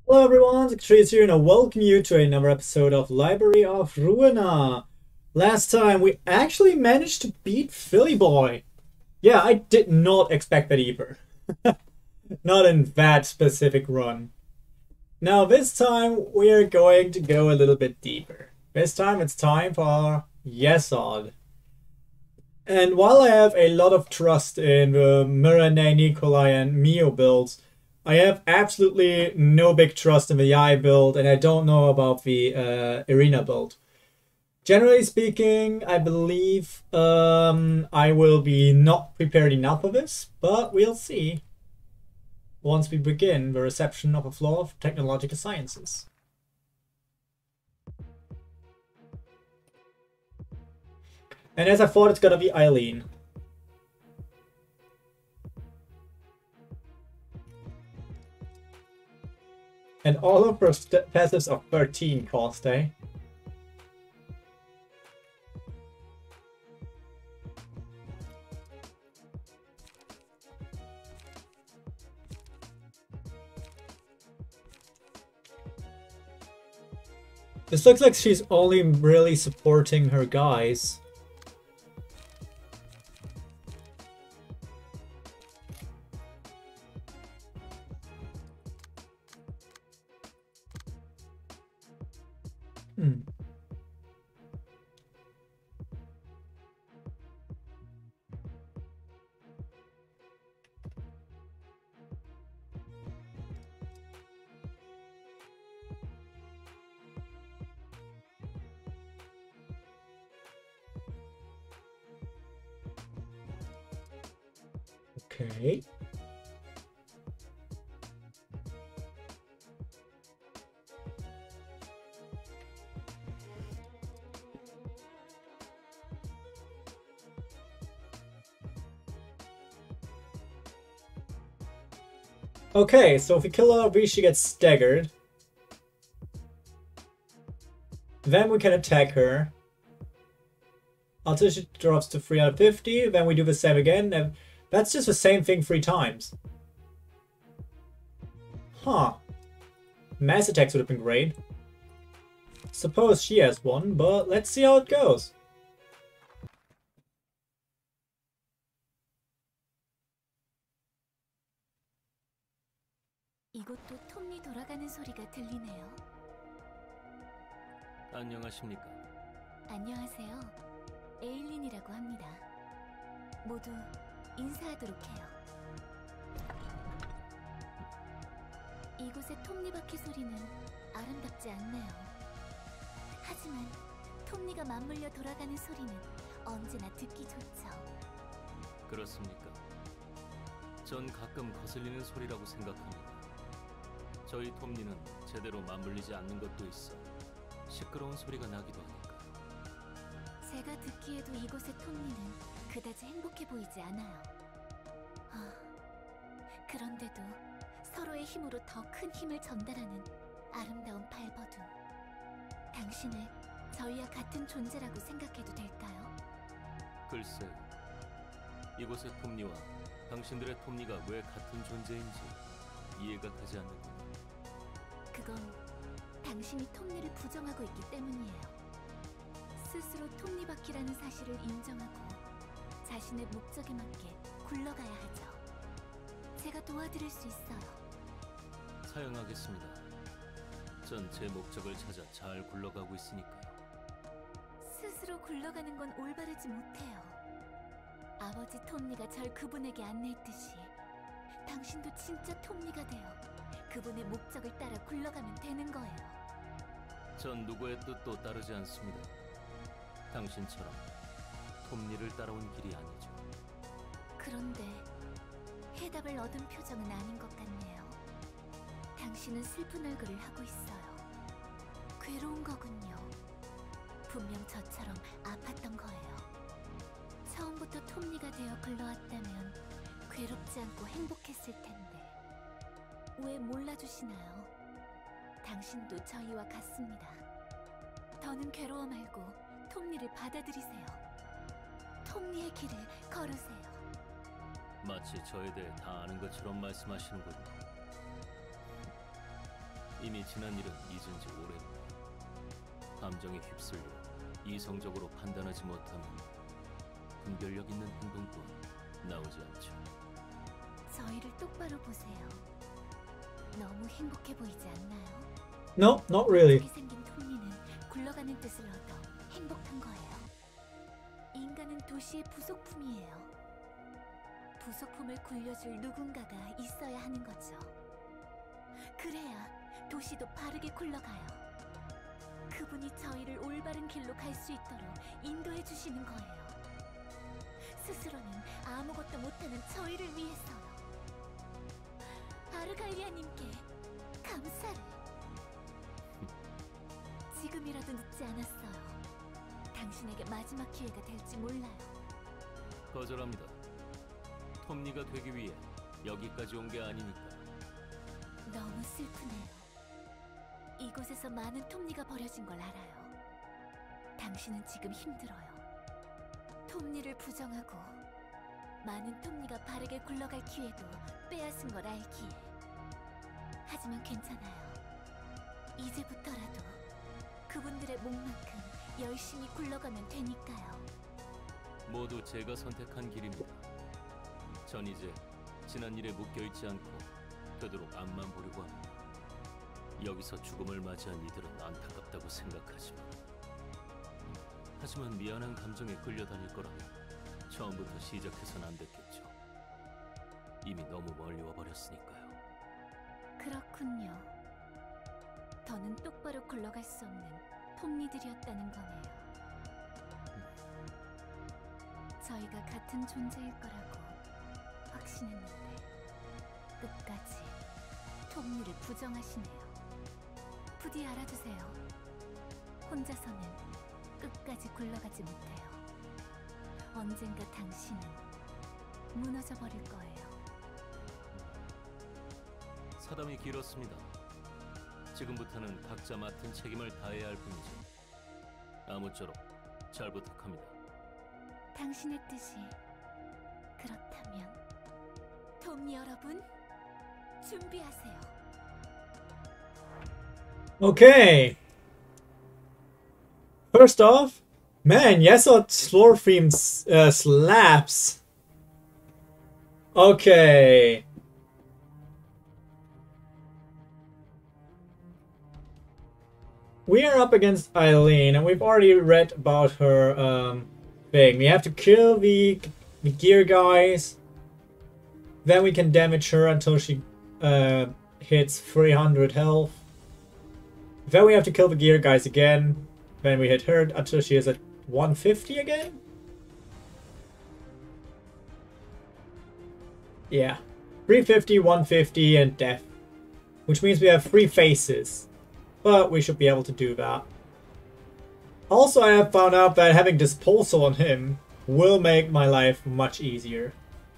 Hello everyone, AkaTrios here and I welcome you to another episode of Library of Ruina. Last time we actually managed to beat Philly Boy. Yeah, I did not expect that either. Not in that specific run. Now this time we are going to go a little bit deeper. This time it's time for Yesod. And while I have a lot of trust in the Mirane, Nikolai and Mio builds, I have absolutely no big trust in the Yai build, and I don't know about the Arena build. Generally speaking, I believe I will be not prepared enough for this, but we'll see once we begin the reception of a floor of technological sciences. And as I thought, it's gonna be Eileen. And all of her passives are 13 cost, eh? This looks like she's only really supporting her guys. Okay. Okay, so if we kill her, she gets staggered. Then we can attack her. Until she drops to 3 out of 50, then we do the same again. And that's just the same thing 3 times. Huh. Mass attacks would have been great. Suppose she has one, but let's see how it goes. 이곳도 톱니 돌아가는 소리가 들리네요. 안녕하십니까? 안녕하세요. 에일린이라고 합니다. 모두 인사하도록 해요. 이곳의 톱니바퀴 소리는 아름답지 않네요. 하지만 톱니가 맞물려 돌아가는 소리는 언제나 듣기 좋죠. 그렇습니까? 전 가끔 거슬리는 소리라고 생각합니다. 저희 톱니는 제대로 맞물리지 않는 것도 있어 시끄러운 소리가 나기도 하니까. 제가 듣기에도 이곳의 톱니는 그다지 행복해 보이지 않아요. 그런데도 서로의 힘으로 더 큰 힘을 전달하는 아름다운 발버둥. 당신을 저희와 같은 존재라고 생각해도 될까요? 글쎄, 이곳의 톱니와 당신들의 톱니가 왜 같은 존재인지 이해가 가지 않는군요. 그건 당신이 톱니를 부정하고 있기 때문이에요. 스스로 톱니바퀴라는 사실을 인정하고 자신의 목적에 맞게 굴러가야 하죠. 제가 도와드릴 수 있어요. 사양하겠습니다. 전 제 목적을 찾아 잘 굴러가고 있으니까요. 스스로 굴러가는 건 올바르지 못해요. 아버지 톱니가 절 그분에게 안내했듯이 당신도 진짜 톱니가 되어 그분의 목적을 따라 굴러가면 되는 거예요. 전 누구의 뜻도 따르지 않습니다. 당신처럼 톱니를 따라온 길이 아니죠. 그런데 해답을 얻은 표정은 아닌 것 같네요. 당신은 슬픈 얼굴을 하고 있어요. 괴로운 거군요. 분명 저처럼 아팠던 거예요. 처음부터 톱니가 되어 굴러왔다면 괴롭지 않고 행복했을 텐데 왜 몰라주시나요? 당신도 저희와 같습니다. 더는 괴로워 말고 톱니를 받아들이세요. 톱니의 길을 걸으세요. 마치 저에 대해 다 아는 것처럼 말씀하시는군요. 이미 지난 일은 잊은 지 오래입니다. 감정에 휩쓸려 이성적으로 판단하지 못하면 분별력 있는 행동 또한 나오지 않죠. 저희를 똑바로 보세요. 너무 행복해 보이지 않나요? No, not really. 저기 생긴 톱니는 굴러가는 뜻을 얻어 행복한 거예요. 인간은 도시의 부속품이에요. 부속품을 굴려줄 누군가가 있어야 하는 거죠. 그래야 도시도 바르게 굴러가요. 그분이 저희를 올바른 길로 갈 수 있도록 인도해 주시는 거예요. 스스로는 아무것도 못하는 저희를 위해서요. 아르갈리아님께 감사를. 지금이라도 늦지 않았어요. 당신에게 마지막 기회가 될지 몰라요. 거절합니다. 톱니가 되기 위해 여기까지 온 게 아니니까. 너무 슬프네요. 이곳에서 많은 톱니가 버려진 걸 알아요. 당신은 지금 힘들어요. 톱니를 부정하고 많은 톱니가 바르게 굴러갈 기회도 빼앗은 걸 알기에. 하지만 괜찮아요. 이제부터라도 그분들의 목만큼 열심히 굴러가면 되니까요. 모두 제가 선택한 길입니다. 전 이제 지난 일에 묶여있지 않고 되도록 앞만 보려고 합니다. 여기서 죽음을 맞이한 이들은 안타깝다고 생각하지만 하지만 미안한 감정에 끌려다닐 거라면 처음부터 시작해서는 안 됐겠죠. 이미 너무 멀리 와버렸으니까요. 그렇군요. 더는 똑바로 굴러갈 수 없는 톱니들이었다는 거네요. 저희가 같은 존재일 거라고 확신했는데 끝까지 톱니를 부정하시네요. 부디 알아두세요. 혼자서는 끝까지 굴러가지 못해요. 언젠가 당신은 무너져 버릴 거예요. 사담이 길었습니다. 지금부터는 각자 맡은 책임을 다해야 할 뿐이죠. 아무쪼록 잘 부탁합니다. 당신의 뜻이 그렇다면 톱니 여러분 준비하세요. Okay. First off, man, Yesod's floor theme slaps. Okay. We are up against Eileen, and we've already read about her thing. We have to kill the gear guys. Then we can damage her until she hits 300 health. Then we have to kill the gear guys again. Then we hit her until she is at 150 again? Yeah. 350, 150, and death. Which means we have 3 faces. But we should be able to do that. Also, I have found out that having disposal on him will make my life much easier.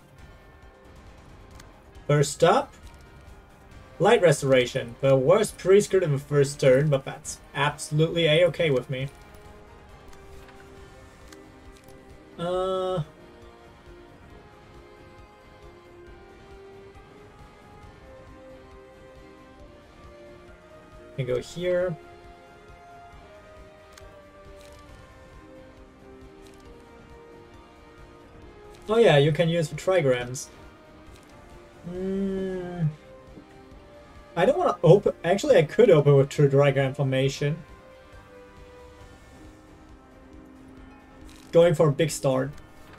First up, Light Restoration. The worst pre-script of the first turn, but that's absolutely a-okay with me. Can go here. Oh yeah, you can use the trigrams. I don't want to open. Actually, I could open with true trigram formation. Going for a big start.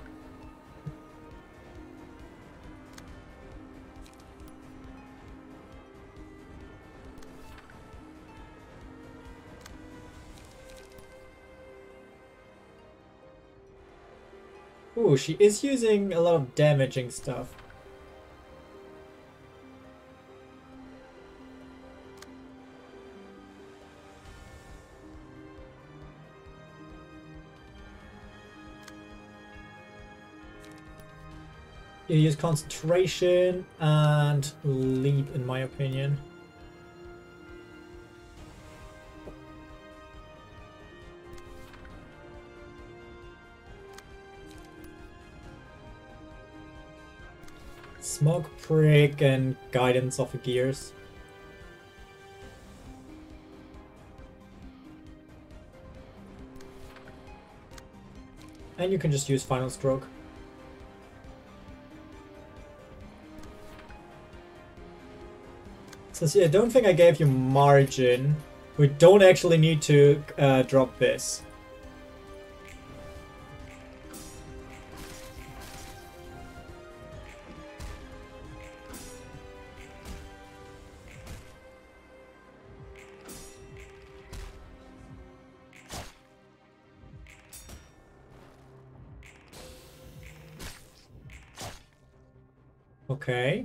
Ooh, she is using a lot of damaging stuff. You use concentration and leap, in my opinion. Smoke prick and guidance of the gears. And you can just use Final Stroke. Since I don't think I gave you margin, we don't actually need to drop this. Okay.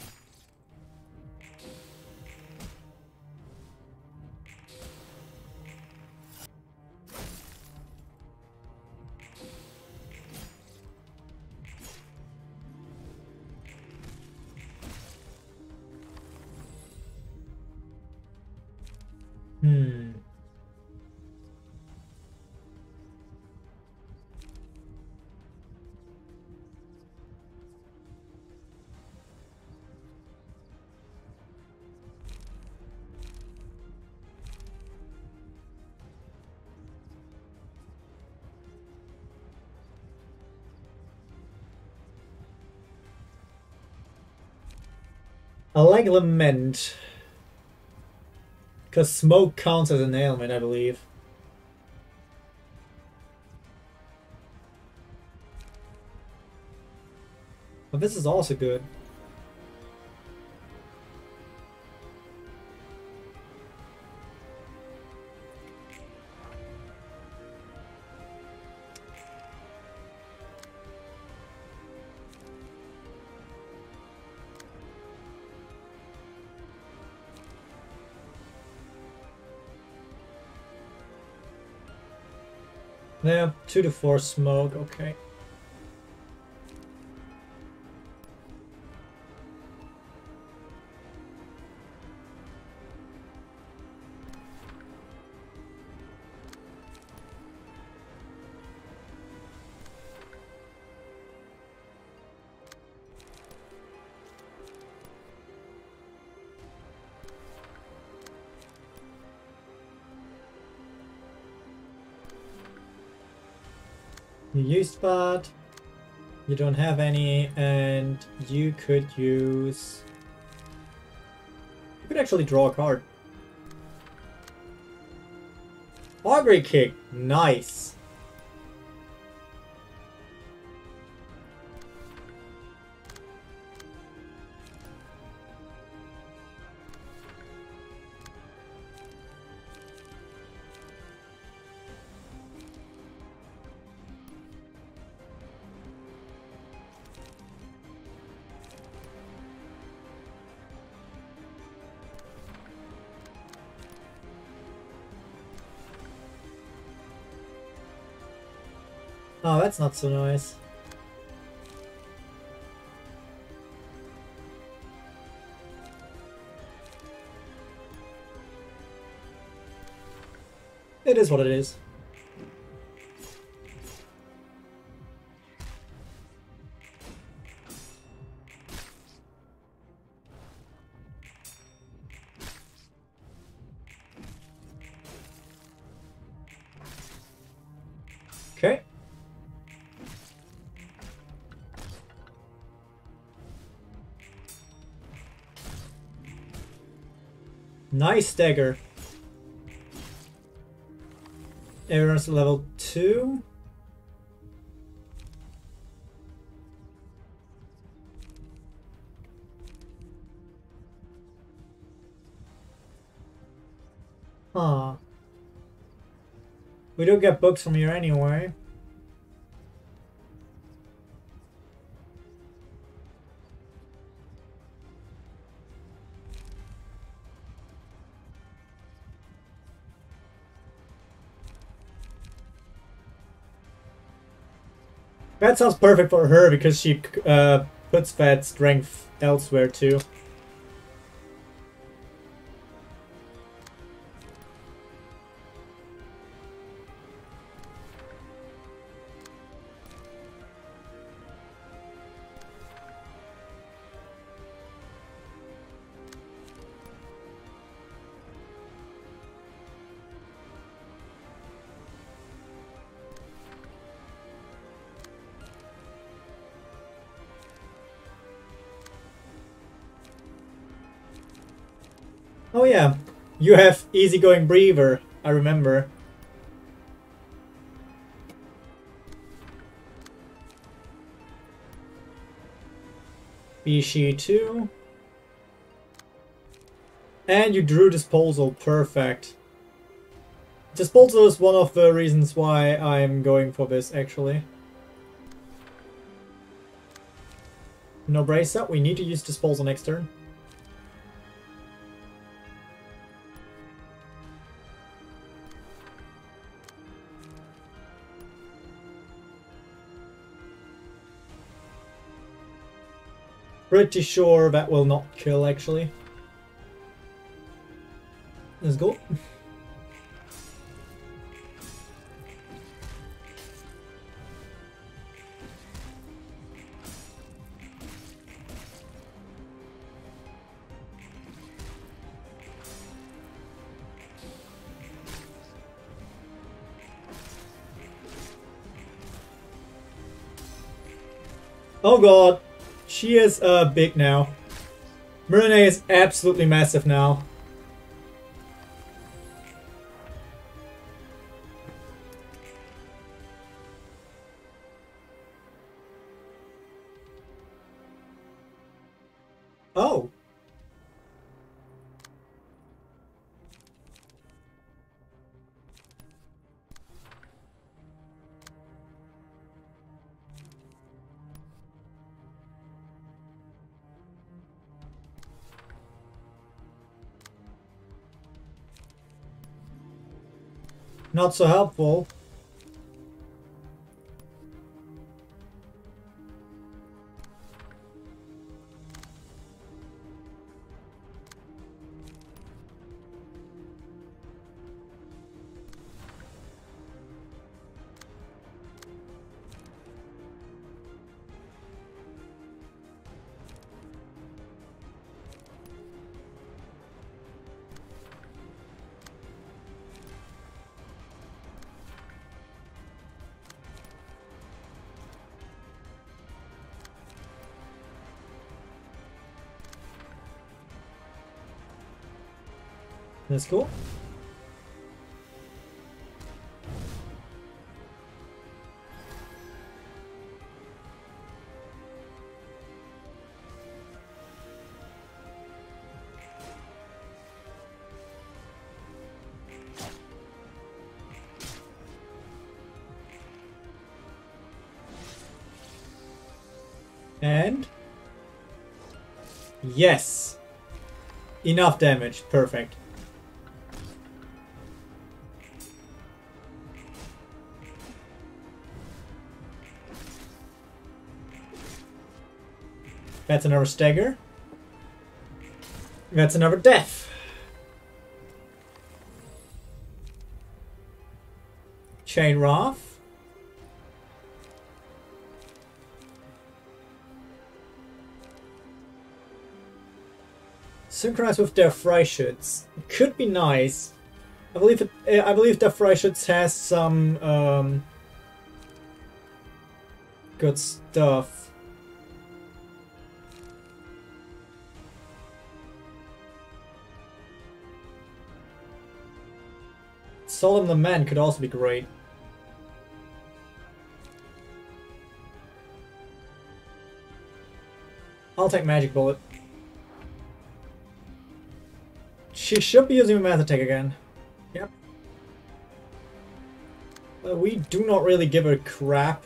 I like Lament. Because smoke counts as an ailment, I believe. But this is also good. Yeah, 2 to 4 smoke, okay. You used that. You don't have any, and you could use... You could actually draw a card. Augury Kick, nice. Oh, that's not so nice. It is what it is. Okay. Nice dagger. Everyone's level 2. Huh. We don't get books from here anyway. That sounds perfect for her because she puts that strength elsewhere too. Oh yeah, you have easygoing breather, I remember. Bishi 2. And you drew disposal, perfect. Disposal is one of the reasons why I'm going for this, actually. No brace up, we need to use disposal next turn. Pretty sure that will not kill, actually. Let's go. Oh god, she is big now. Ruina is absolutely massive now. Oh. Not so helpful. That's cool. And yes, enough damage, perfect. That's another stagger. That's another death. Chain Wrath. Synchronize with their Freischütz. Could be nice. I believe their Freischütz has some good stuff. Solemn Lament could also be great. I'll take Magic Bullet. She should be using a Math Attack again. Yep. We do not really give a crap.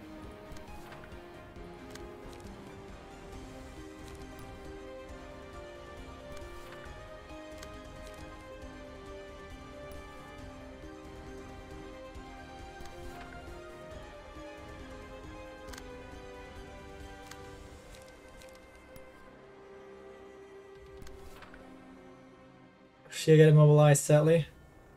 She'll get immobilized, sadly.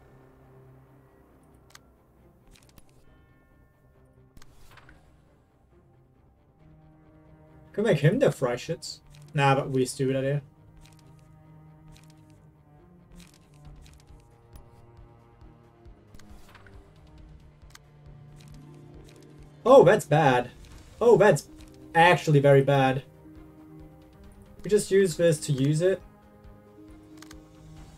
Could make him the Freischütz. Nah, but we stupid idea. Oh, that's bad. Oh, that's actually very bad. We just use this to use it.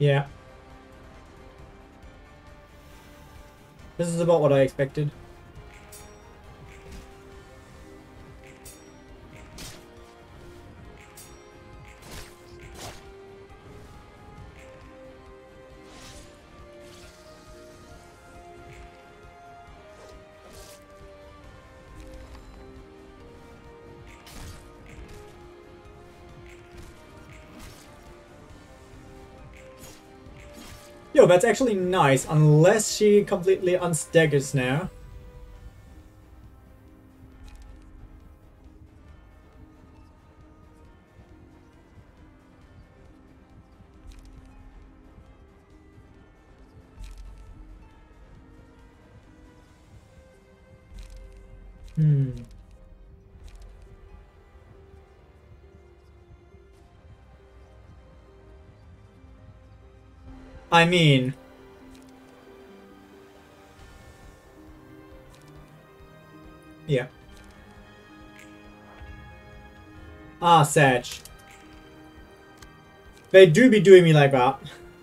Yeah. This is about what I expected. Yo, that's actually nice, unless she completely unstaggers now. I mean... yeah. Ah, Sag. They do be doing me like that.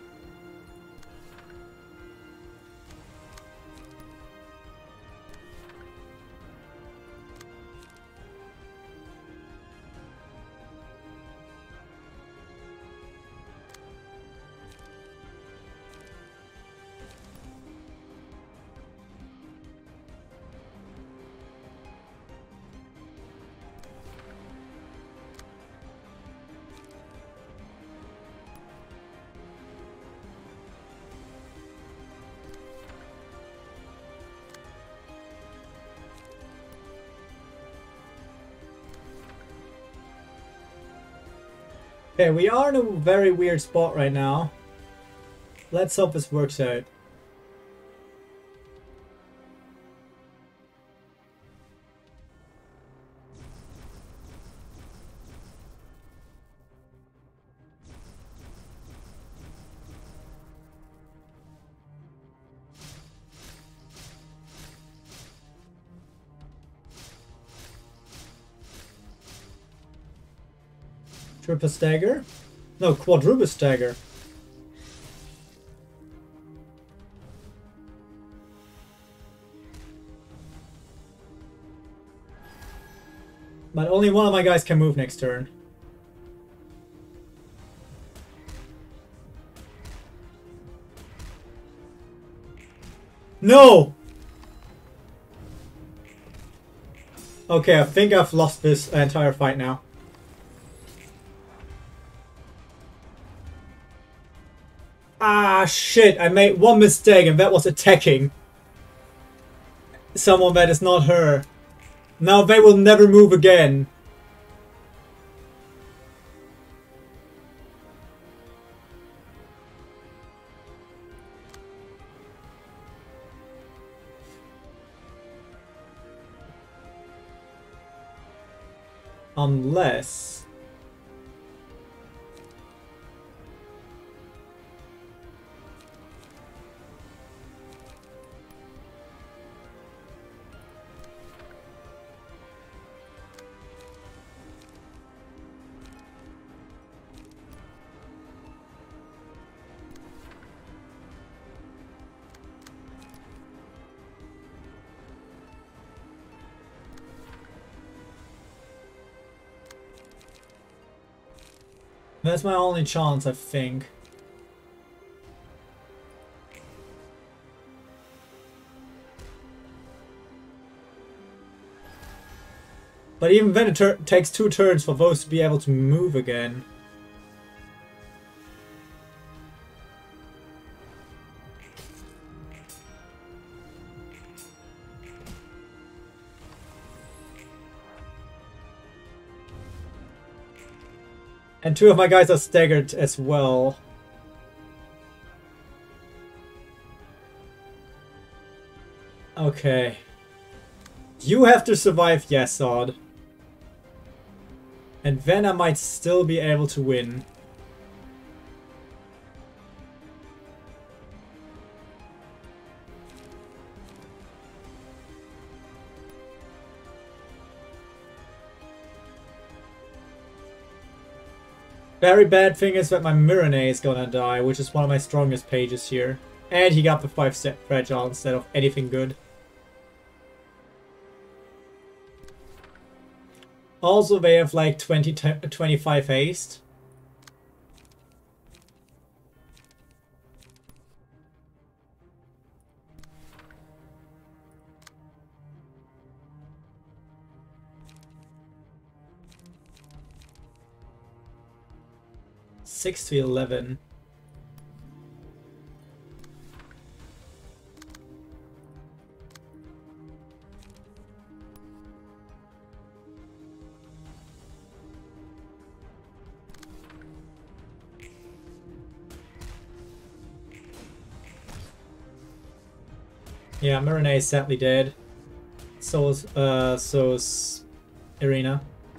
Okay, we are in a very weird spot right now. Let's hope this works out. Triple stagger? No, quadruple stagger. But only one of my guys can move next turn. No! Okay, I think I've lost this entire fight now. Ah, shit, I made one mistake and that was attacking someone that is not her. Now they will never move again. Unless... that's my only chance, I think. But even then it takes 2 turns for those to be able to move again. And 2 of my guys are staggered as well. Okay. You have to survive, yes, Odd. And then I might still be able to win. Very bad thing is that my Mirene is gonna die, which is one of my strongest pages here. And he got the 5-step fragile instead of anything good. Also, they have like 25 haste. Six to 11. Yeah, Mirene is sadly dead. So is Irina.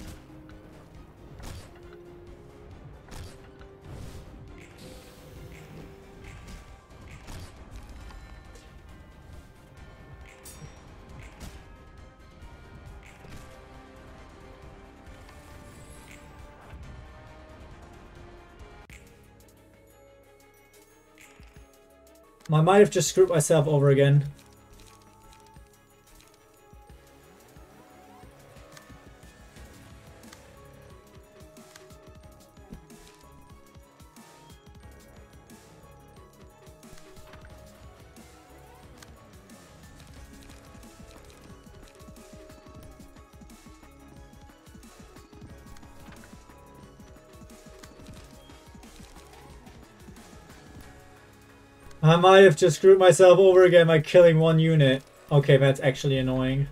I might have just screwed myself over again. I might have just screwed myself over again by killing one unit. Okay, that's actually annoying.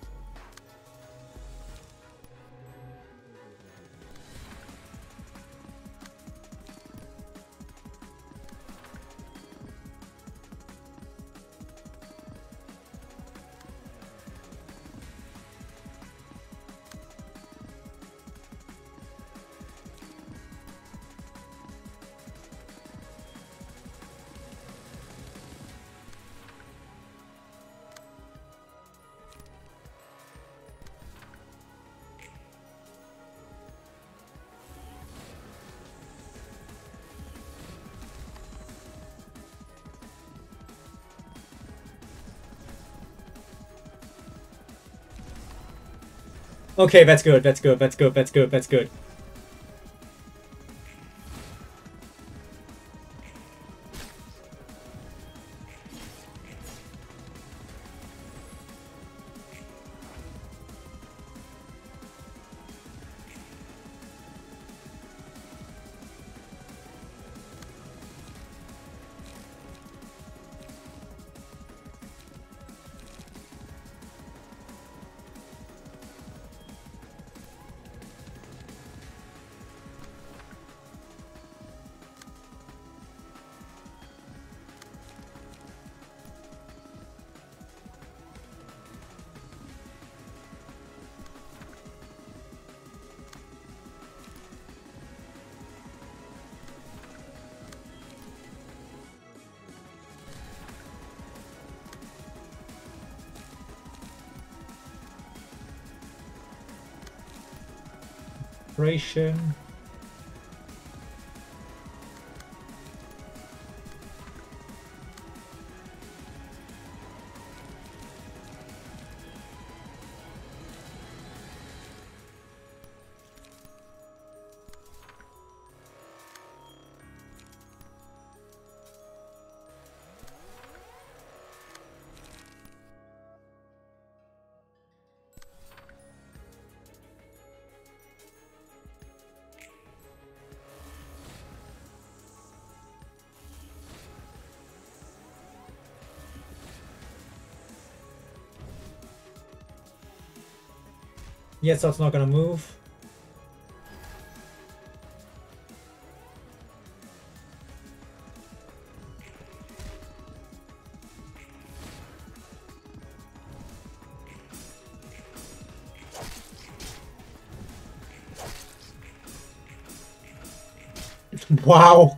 Okay, that's good, that's good, that's good, that's good, that's good. Operation. Yes, that's not gonna move. Wow.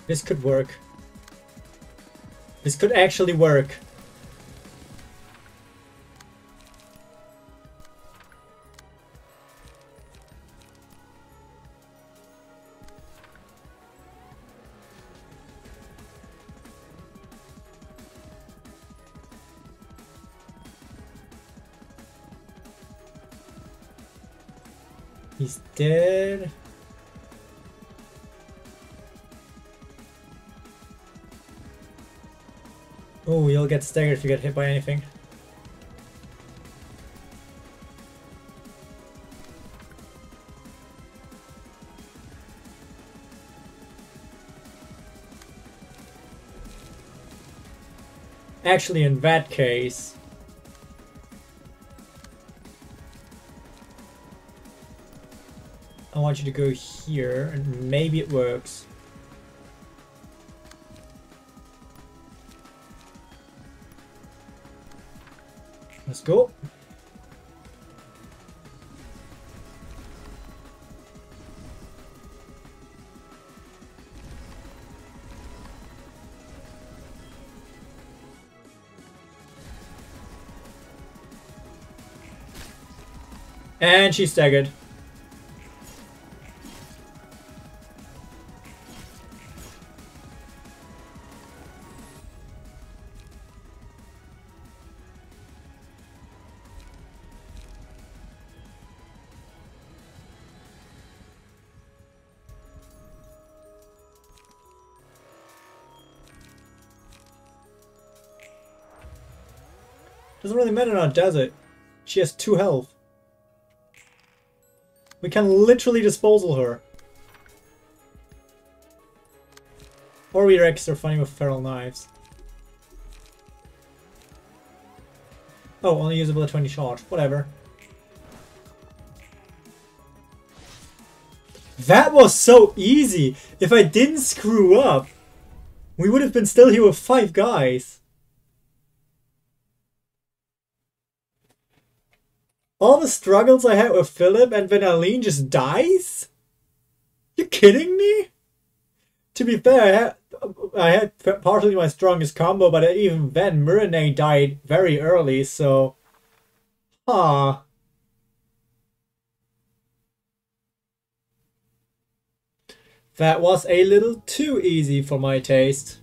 This could work. This could actually work. He's dead. Oh, you'll get staggered if you get hit by anything. Actually, in that case... I want you to go here, and maybe it works. Let's go. And she's staggered. Doesn't really matter now, does it? She has 2 health. We can literally disposal her. Or we are extra funny with feral knives. Oh, only usable at 20 charge. Whatever. That was so easy! If I didn't screw up, we would have been still here with 5 guys. All the struggles I had with Philip and then Eileen just dies? You kidding me? To be fair, I had partially my strongest combo, but even then Ruina died very early, so... Huh. That was a little too easy for my taste.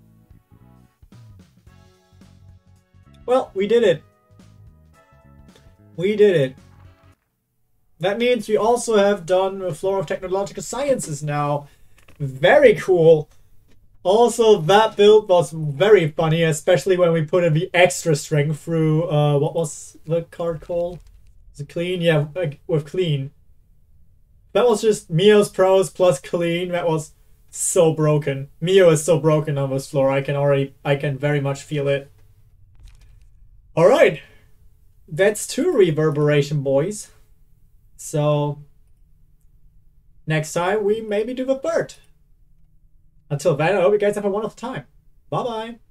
Well, we did it. We did it. That means we also have done the Floor of Technological Sciences now. Very cool. Also, that build was very funny, especially when we put in the extra strength through, what was the card called? Was it Clean? Yeah, with Clean. That was just Mio's pros plus Clean. That was so broken. Mio is so broken on this floor. I can very much feel it. Alright. That's 2 reverberation, boys. So, next time we maybe do the bird. Until then, I hope you guys have a wonderful time. Bye-bye.